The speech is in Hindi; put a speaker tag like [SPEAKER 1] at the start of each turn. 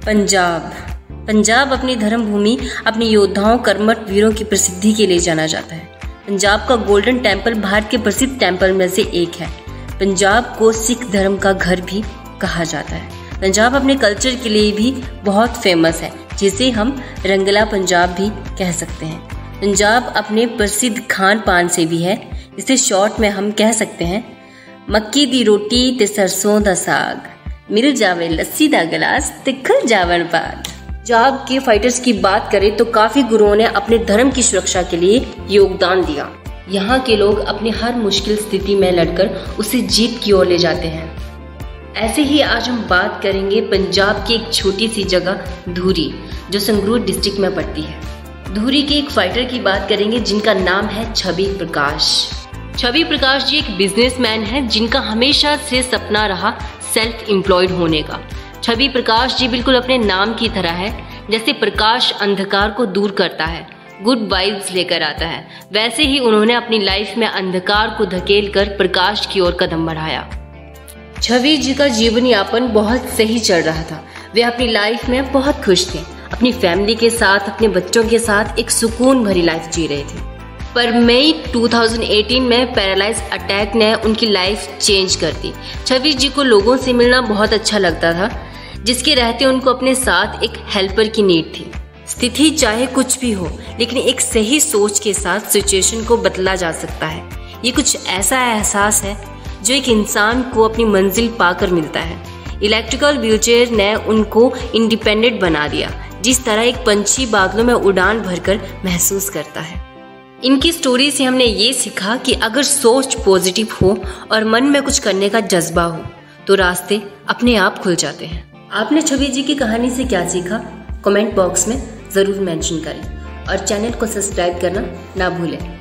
[SPEAKER 1] पंजाब। पंजाब अपनी धर्म भूमि, अपने योद्धाओं, कर्मठ वीरों की प्रसिद्धि के लिए जाना जाता है। पंजाब का गोल्डन टेम्पल भारत के प्रसिद्ध टेम्पल में से एक है। पंजाब को सिख धर्म का घर भी कहा जाता है। पंजाब अपने कल्चर के लिए भी बहुत फेमस है, जिसे हम रंगला पंजाब भी कह सकते हैं। पंजाब अपने प्रसिद्ध खान पान से भी है, इसे शॉर्ट में हम कह सकते हैं मक्की दी रोटी ते सरसों दा साग, मिल जावे लस्सी दा गिलास ते खुल जावन बाग। पंजाब के फाइटर्स की बात करें तो काफी गुरुओं ने अपने धर्म की सुरक्षा के लिए योगदान दिया। यहाँ के लोग अपनी हर मुश्किल स्थिति में लड़कर उसे जीत की ओर ले जाते हैं। ऐसे ही आज हम बात करेंगे पंजाब की एक छोटी सी जगह धूरी, जो संगरूर डिस्ट्रिक्ट में पड़ती है। धूरी के एक फाइटर की बात करेंगे जिनका नाम है छवि प्रकाश। छवि प्रकाश जी एक बिजनेसमैन है जिनका हमेशा से सपना रहा सेल्फ एम्प्लॉयड होने का। छवि प्रकाश जी बिल्कुल अपने नाम की तरह है, जैसे प्रकाश अंधकार को दूर करता है, गुड वाइब्स लेकर आता है, वैसे ही उन्होंने अपनी लाइफ में अंधकार को धकेल कर प्रकाश की ओर कदम बढ़ाया। छवि जी का जीवन यापन बहुत सही चल रहा था। वे अपनी लाइफ में बहुत खुश थे, अपनी फैमिली के साथ, अपने बच्चों के साथ एक सुकून भरी लाइफ जी रहे थे। पर मई 2018 में पैरालाइज अटैक ने उनकी लाइफ चेंज कर दी। छवि जी को लोगों से मिलना बहुत अच्छा लगता था, जिसके रहते उनको अपने साथ एक हेल्पर की नीड थी। स्थिति चाहे कुछ भी हो, लेकिन एक सही सोच के साथ सिचुएशन को बदला जा सकता है। ये कुछ ऐसा एहसास है जो एक इंसान को अपनी मंजिल पाकर मिलता है। इलेक्ट्रिकल व्हीलचेयर ने उनको इंडिपेंडेंट बना दिया, जिस तरह एक पंछी बादलों में उड़ान भरकर महसूस करता है। इनकी स्टोरी से हमने ये सीखा कि अगर सोच पॉजिटिव हो और मन में कुछ करने का जज्बा हो तो रास्ते अपने आप खुल जाते हैं। आपने छवि जी की कहानी से क्या सीखा, कमेंट बॉक्स में ज़रूर मेंशन करें और चैनल को सब्सक्राइब करना ना भूलें।